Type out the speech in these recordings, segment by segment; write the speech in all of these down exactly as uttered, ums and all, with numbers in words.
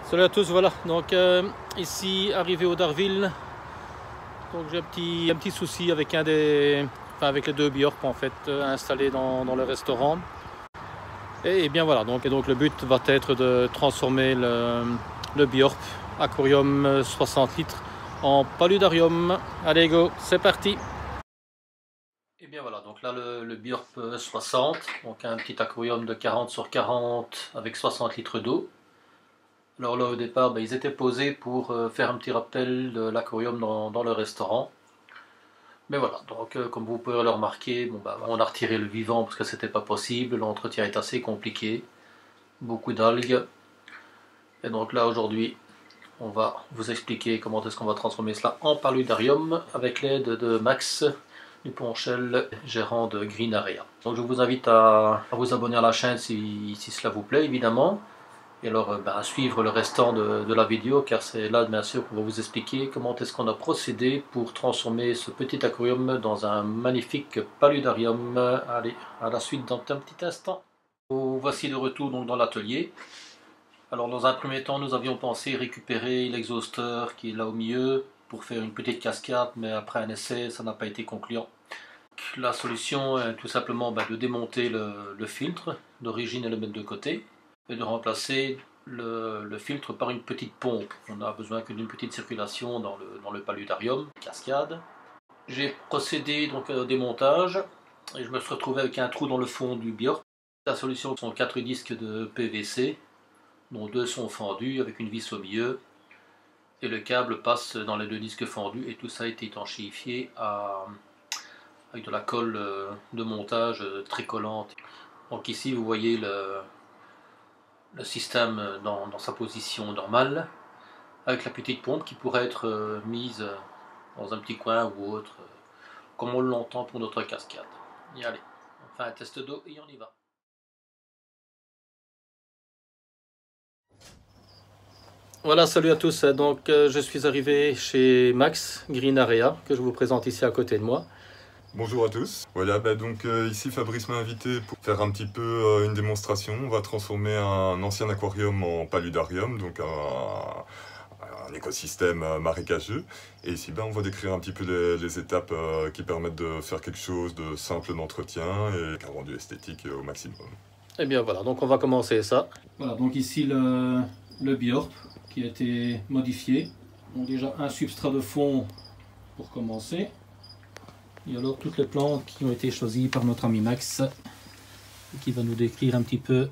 Salut à tous, voilà, donc euh, ici arrivé au Darville, donc j'ai un petit, un petit souci avec un des, enfin avec les deux Björp en fait euh, installés dans, dans le restaurant. Et, et bien voilà, donc, et donc le but va être de transformer le, le Björp aquarium soixante litres en paludarium. Allez go, c'est parti. Et bien voilà, donc là le, le Björp soixante, donc un petit aquarium de quarante sur quarante avec soixante litres d'eau. Alors là au départ, ben, ils étaient posés pour euh, faire un petit rappel de l'aquarium dans, dans le restaurant. Mais voilà, donc euh, comme vous pouvez le remarquer, bon, ben, on a retiré le vivant parce que c'était pas possible, l'entretien est assez compliqué, beaucoup d'algues. Et donc là aujourd'hui, on va vous expliquer comment est-ce qu'on va transformer cela en paludarium avec l'aide de Max Duponchel, gérant de Green Area. Donc je vous invite à, à vous abonner à la chaîne si, si cela vous plaît évidemment. Et alors ben, à suivre le restant de, de la vidéo car c'est là bien sûr qu'on va vous expliquer comment est-ce qu'on a procédé pour transformer ce petit aquarium dans un magnifique paludarium. Allez, à la suite dans un petit instant. Voici de retour donc dans l'atelier. Alors dans un premier temps nous avions pensé récupérer l'exhausteur qui est là au milieu pour faire une petite cascade, mais après un essai ça n'a pas été concluant. La solution est tout simplement ben, de démonter le, le filtre d'origine et le mettre de côté, et de remplacer le, le filtre par une petite pompe. On a besoin que d'une petite circulation dans le, dans le paludarium, cascade. J'ai procédé donc au démontage et je me suis retrouvé avec un trou dans le fond du Björp. La solution sont quatre disques de P V C, dont deux sont fendus avec une vis au milieu. Et le câble passe dans les deux disques fendus et tout ça a été étanchéifié à, avec de la colle de montage très collante. Donc ici vous voyez le, le système dans, dans sa position normale, avec la petite pompe qui pourrait être mise dans un petit coin ou autre, comme on l'entend pour notre cascade. Et allez, on fait un test d'eau et on y va. Voilà, salut à tous, donc euh, je suis arrivé chez Max Green Area, que je vous présente ici à côté de moi. Bonjour à tous. Voilà, bah donc euh, ici Fabrice m'a invité pour faire un petit peu euh, une démonstration. On va transformer un ancien aquarium en paludarium, donc un, un écosystème euh, marécageux. Et ici, bah, on va décrire un petit peu les, les étapes euh, qui permettent de faire quelque chose de simple d'entretien et un rendu esthétique euh, au maximum. Et bien voilà, donc on va commencer ça. Voilà, donc ici le, le Björp qui a été modifié. Donc déjà un substrat de fond pour commencer. Et alors toutes les plantes qui ont été choisies par notre ami Max, qui va nous décrire un petit peu.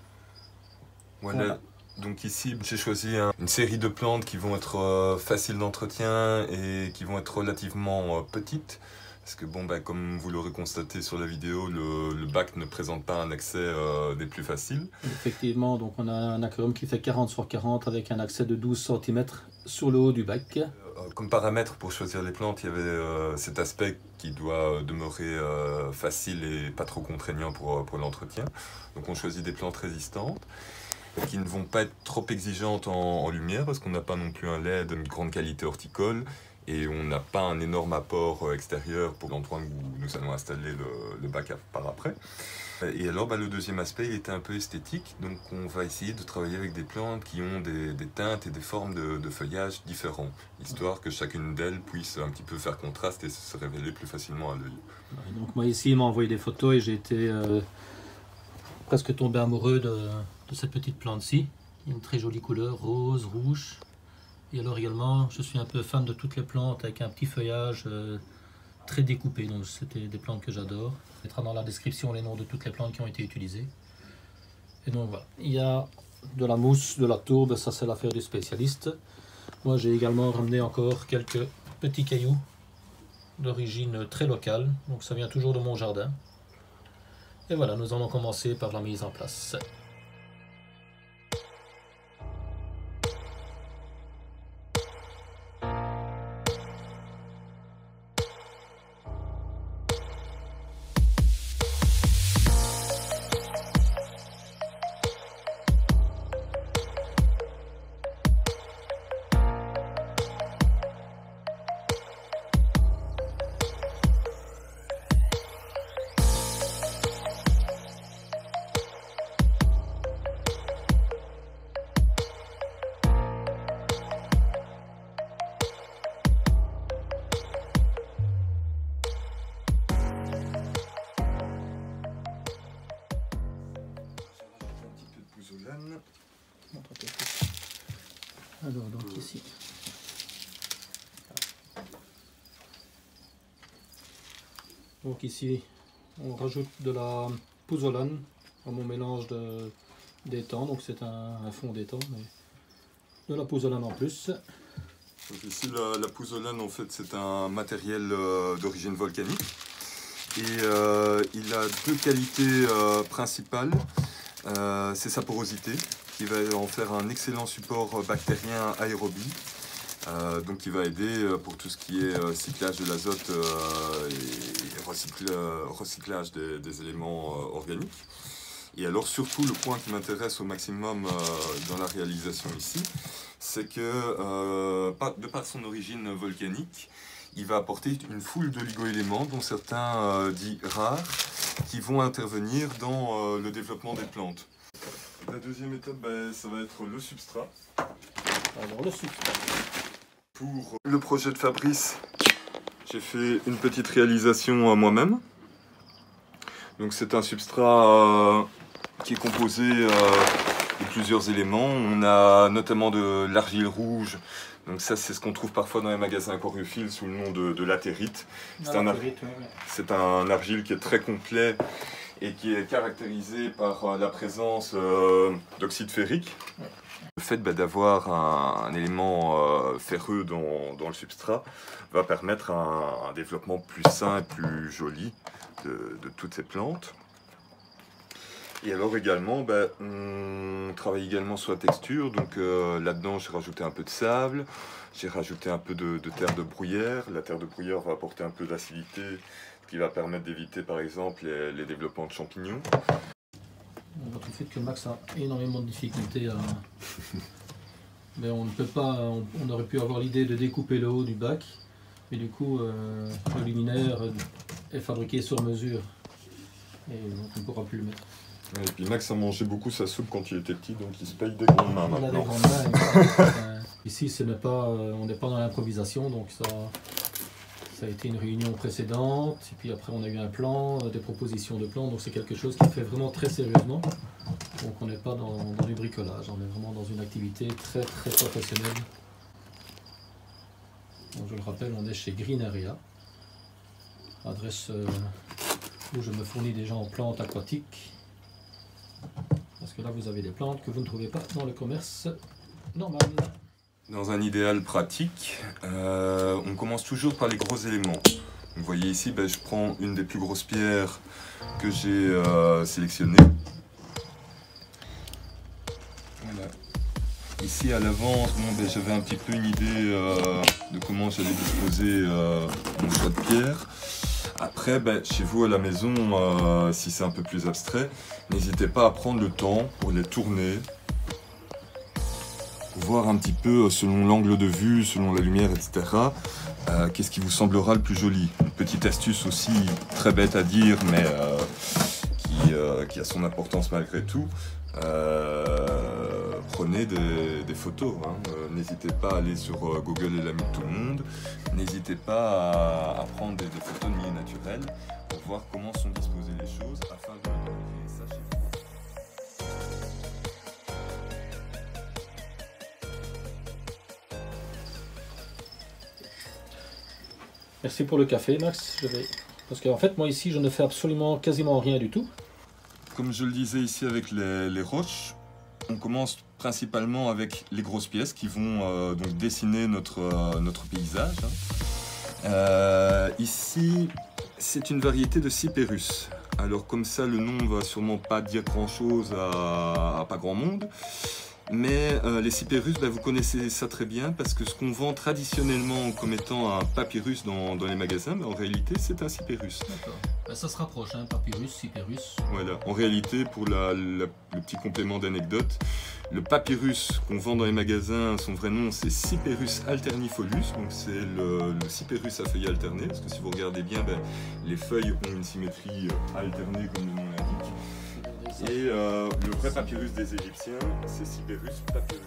Voilà, voilà. Donc ici j'ai choisi un, une série de plantes qui vont être euh, faciles d'entretien et qui vont être relativement euh, petites. Parce que bon, bah, comme vous l'aurez constaté sur la vidéo, le, le bac ne présente pas un accès euh, des plus faciles. Effectivement, donc on a un aquarium qui fait quarante sur quarante avec un accès de douze centimètres sur le haut du bac. Comme paramètre pour choisir les plantes, il y avait euh, cet aspect qui doit demeurer euh, facile et pas trop contraignant pour, pour l'entretien. Donc on choisit des plantes résistantes qui ne vont pas être trop exigeantes en, en lumière parce qu'on n'a pas non plus un L E D de grande qualité horticole et on n'a pas un énorme apport extérieur pour l'endroit où nous allons installer le, le bac par après. Et alors bah, le deuxième aspect il était un peu esthétique, donc on va essayer de travailler avec des plantes qui ont des, des teintes et des formes de, de feuillage différents, histoire que chacune d'elles puisse un petit peu faire contraste et se révéler plus facilement à l'œil. Donc moi ici il m'a envoyé des photos et j'ai été euh, presque tombé amoureux de, de cette petite plante-ci. Une très jolie couleur, rose, rouge. Et alors également je suis un peu fan de toutes les plantes avec un petit feuillage euh, très découpé, donc c'était des plantes que j'adore. On mettra dans la description les noms de toutes les plantes qui ont été utilisées. Et donc voilà, il y a de la mousse, de la tourbe, ça c'est l'affaire du spécialiste. Moi j'ai également ramené encore quelques petits cailloux d'origine très locale, donc ça vient toujours de mon jardin. Et voilà, nous allons commencer par la mise en place. Alors donc ici. Donc ici on rajoute de la pouzzolane à mon mélange de d'étang, donc c'est un, un fond d'étang, mais de la pouzzolane en plus. Donc ici la, la pouzzolane en fait c'est un matériel euh, d'origine volcanique et euh, il a deux qualités euh, principales. Euh, c'est sa porosité qui va en faire un excellent support bactérien aérobie, euh, donc qui va aider pour tout ce qui est euh, cyclage de l'azote euh, et recycle, recyclage des, des éléments euh, organiques. Et alors surtout le point qui m'intéresse au maximum euh, dans la réalisation ici, c'est que euh, de par son origine volcanique, il va apporter une foule d'oligo-éléments, dont certains euh, dits rares, qui vont intervenir dans euh, le développement des plantes. La deuxième étape, ben, ça va être le substrat. Alors le substrat. Pour le projet de Fabrice, j'ai fait une petite réalisation à moi-même. Donc c'est un substrat euh, qui est composé euh, de plusieurs éléments. On a notamment de l'argile rouge. Donc ça, c'est ce qu'on trouve parfois dans les magasins aquariophiles sous le nom de, de latérite. C'est un, ar ouais, ouais. un argile qui est très complet et qui est caractérisé par la présence euh, d'oxyde ferrique. Ouais. Le fait bah, d'avoir un, un élément euh, ferreux dans, dans le substrat va permettre un, un développement plus sain et plus joli de, de toutes ces plantes. Et alors également, bah, on travaille également sur la texture, donc euh, là-dedans j'ai rajouté un peu de sable, j'ai rajouté un peu de, de terre de bruyère. La terre de bruyère va apporter un peu d'acidité, ce qui va permettre d'éviter par exemple les, les développements de champignons. On voit tout de suite que Max a énormément de difficultés à... mais on ne peut pas, on, on aurait pu avoir l'idée de découper le haut du bac, mais du coup euh, le luminaire est fabriqué sur mesure et donc on ne pourra plus le mettre. Et puis Max a mangé beaucoup sa soupe quand il était petit, donc il se paye des grandes mains maintenant. On a des grandes mains. euh, ici, ce n'est pas, euh, on n'est pas dans l'improvisation, donc ça, ça a été une réunion précédente, et puis après on a eu un plan, euh, des propositions de plans, donc c'est quelque chose qui fait vraiment très sérieusement. Donc on n'est pas dans, dans du bricolage, on est vraiment dans une activité très très professionnelle. Donc, je le rappelle, on est chez Green Area, adresse euh, où je me fournis déjà en plantes aquatiques. Parce que là, vous avez des plantes que vous ne trouvez pas dans le commerce normal. Dans un idéal pratique, euh, on commence toujours par les gros éléments. Vous voyez ici, ben, je prends une des plus grosses pierres que j'ai euh, sélectionnées. Voilà. Ici à l'avance, bon, ben, j'avais un petit peu une idée euh, de comment j'allais disposer euh, mon choix de pierre. Après, ben, chez vous à la maison, euh, si c'est un peu plus abstrait, n'hésitez pas à prendre le temps pour les tourner, pour voir un petit peu selon l'angle de vue, selon la lumière, et cetera, euh, qu'est-ce qui vous semblera le plus joli. Une petite astuce aussi très bête à dire, mais euh, qui, euh, qui a son importance malgré tout. Euh, prenez des, des photos, hein. euh, n'hésitez pas à aller sur euh, Google est l'ami de tout le monde, n'hésitez pas à, à prendre des, des photos de milieu naturel pour voir comment sont disposées les choses afin de créer ça chez vous. Merci pour le café, Max. Je vais... Parce qu'en fait, moi ici, je ne fais absolument quasiment rien du tout. Comme je le disais ici avec les, les roches, on commence principalement avec les grosses pièces qui vont euh, donc dessiner notre, euh, notre paysage. Euh, ici, c'est une variété de Cyperus. Alors comme ça, le nom va sûrement pas dire grand chose à, à pas grand monde. Mais euh, les Cyperus, bah, vous connaissez ça très bien parce que ce qu'on vend traditionnellement comme étant un papyrus dans, dans les magasins, bah, en réalité c'est un Cyperus. D'accord. Bah, ça se rapproche, hein, papyrus, Cyperus. Voilà. En réalité, pour la, la, le petit complément d'anecdote, le papyrus qu'on vend dans les magasins, son vrai nom c'est Cyperus alternifolius, donc c'est le, le Cyperus à feuilles alternées, parce que si vous regardez bien, bah, les feuilles ont une symétrie alternée comme le nom l'indique. Et euh, le vrai papyrus des Égyptiens, c'est Cyperus papyrus.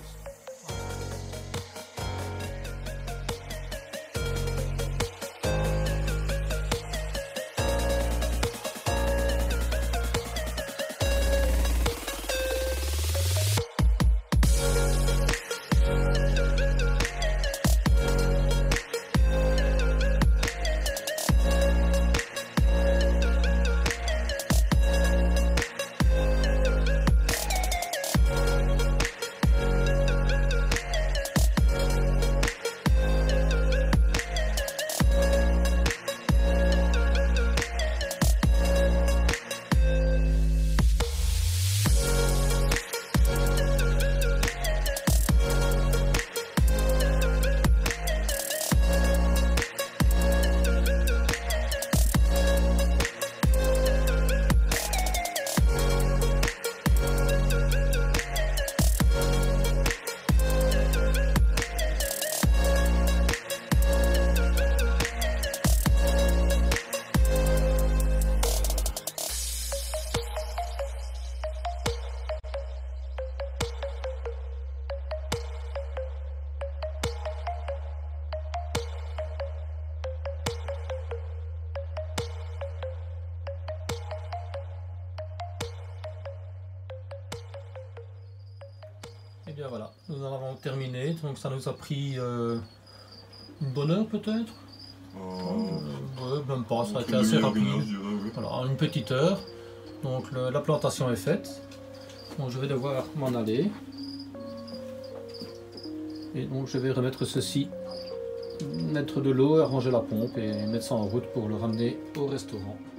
bien voilà, nous en avons terminé, donc ça nous a pris euh, une bonne heure peut-être. Oh. Euh, ouais, même pas, ça a Entre été assez une heure, rapide. une heure, je dirais, oui. Voilà, une petite heure. Donc le- la plantation est faite. Donc je vais devoir m'en aller. Et donc je vais remettre ceci, mettre de l'eau, arranger la pompe et mettre ça en route pour le ramener au restaurant.